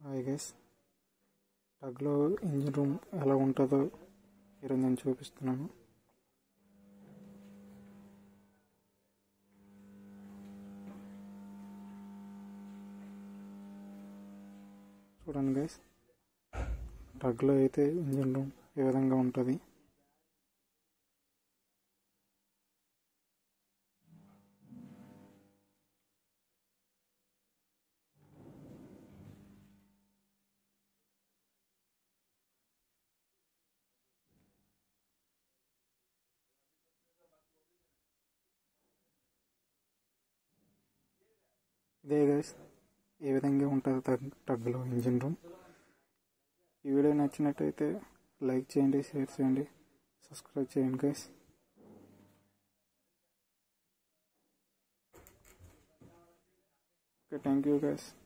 Hi guys, టగ్లో engine room ఎలా ఉంటుందో ఈరోజు నేను చూపిస్తున్నాను. చూడండి గైస్, టగ్లో అయితే ఇంజిన్ రూమ్ ఏ విధంగా ఉంటుంది. ఇదే గైస్, ఏ విధంగా ఉంటుంది టగ్లో ఇంజిన్ రూమ్. ఈ వీడియో నచ్చినట్టయితే లైక్ చేయండి, షేర్ చేయండి, సబ్స్క్రైబ్ చేయండి guys. Okay, thank you guys.